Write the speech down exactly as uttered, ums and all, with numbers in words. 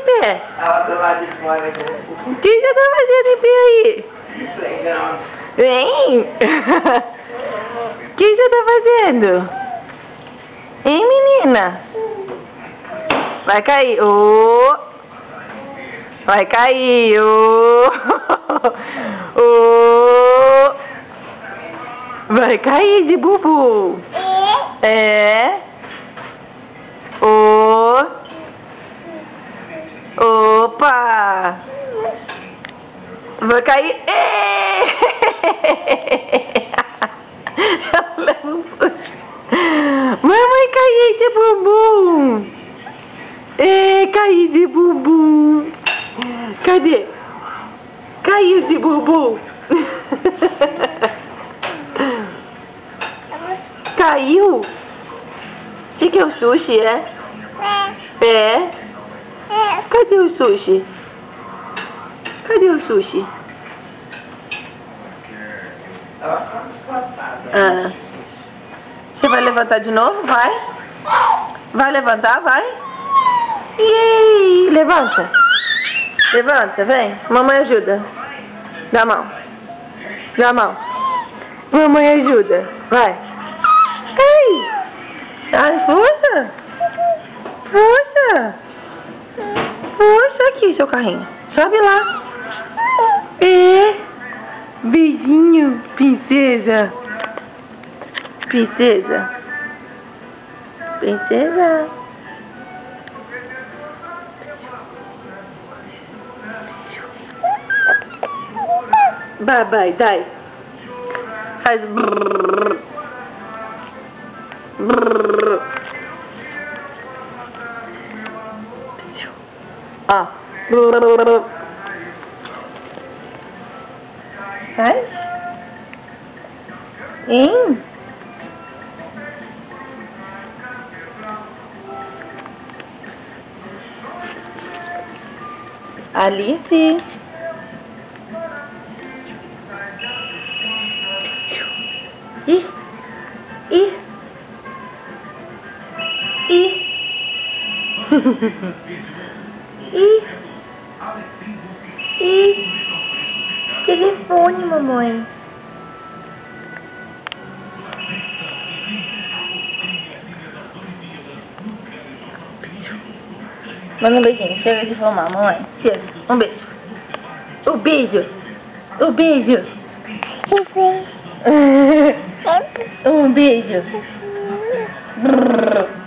pé? Ela do lado de fora. O que você tá fazendo em pé aí? Vem! O que você tá fazendo? Hein, menina? Vai cair. Oh. Vai cair. Oh. Oh. Vai cair de bubu. É. Oh. Opa. Vai cair. Ela leva um susto. Mamãe caiu de bumbum. É, caiu de bumbum. Cadê? Caiu de bumbum. Caiu? O que, que é o sushi, é? É? Cadê o sushi? Cadê o sushi? Ah. Você vai levantar de novo? Vai? Vai levantar? Vai? Yay! Levanta. Levanta, vem. Mamãe ajuda. Dá a mão. Dá a mão. Mamãe ajuda. Vai. Ai! Ai, força! Força! Força aqui, seu carrinho. Sobe lá. É. Beijinho, princesa. Princesa. Princesa. Bye, bye, dai. Faz brrr. Brrr. Ó. Brrr. Faz. Hein? Alice. Ih. Ih. Ih. Ih. Ih. Telefone, mamãe. Manda um beijinho. Chega de filmar, mamãe. Chega. Um beijo. O beijo. O beijo. Um beijo. Brrr.